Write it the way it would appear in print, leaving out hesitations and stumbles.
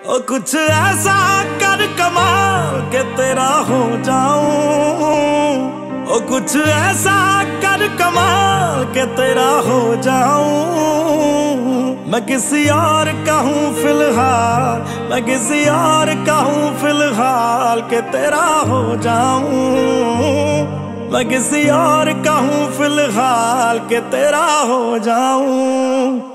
ओ कुछ ऐसा कर कमाल के तेरा हो जाऊं। ओ कुछ ऐसा कर कमाल के तेरा हो जाऊं। मैं किसी और का हूँ फिलहाल, मैं किसी और का हूँ फिलहाल के तेरा हो जाऊं। मैं किसी और का हूँ फिलहाल के तेरा हो जाऊं।